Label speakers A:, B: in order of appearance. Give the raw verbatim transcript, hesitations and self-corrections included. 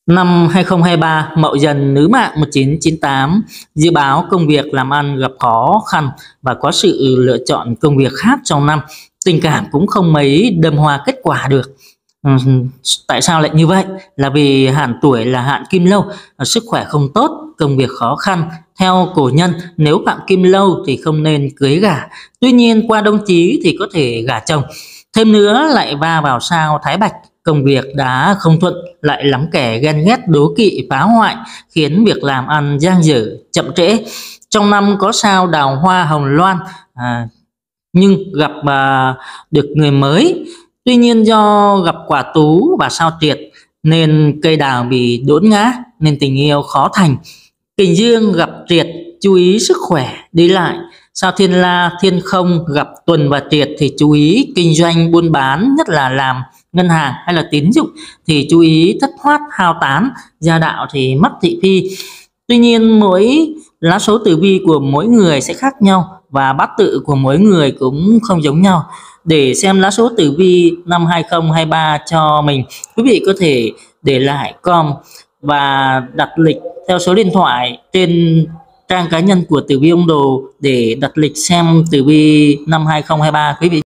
A: Năm hai không hai ba Mậu Dần Nữ Mạng một chín chín tám dự báo công việc làm ăn gặp khó khăn và có sự lựa chọn công việc khác trong năm. Tình cảm cũng không mấy đơm hoa kết quả được. Ừ, tại sao lại như vậy? Là vì hạn tuổi là hạn Kim Lâu, sức khỏe không tốt, công việc khó khăn. Theo cổ nhân, nếu phạm Kim Lâu thì không nên cưới gả. Tuy nhiên qua Đông Chí thì có thể gả chồng. Thêm nữa lại va vào sao Thái Bạch, công việc đã không thuận, lại lắm kẻ ghen ghét đố kỵ phá hoại, khiến việc làm ăn dang dở chậm trễ. Trong năm có sao Đào Hoa Hồng Loan, à, nhưng gặp à, được người mới. Tuy nhiên do gặp quả Tú và sao Triệt nên cây đào bị đốn ngã, nên tình yêu khó thành. Kình Dương gặp Triệt, chú ý sức khỏe đi lại. Sao Thiên La Thiên Không gặp Tuần và Triệt thì chú ý kinh doanh buôn bán, nhất là làm ngân hàng hay là tín dụng thì chú ý thất thoát hao tán. Gia đạo thì mất thị phi. Tuy nhiên mỗi lá số tử vi của mỗi người sẽ khác nhau và bát tự của mỗi người cũng không giống nhau. Để xem lá số tử vi năm hai không hai ba cho mình, quý vị có thể để lại com và đặt lịch theo số điện thoại trên trang cá nhân của Tử Vi Ông Đồ để đặt lịch xem tử vi năm hai không hai ba quý vị.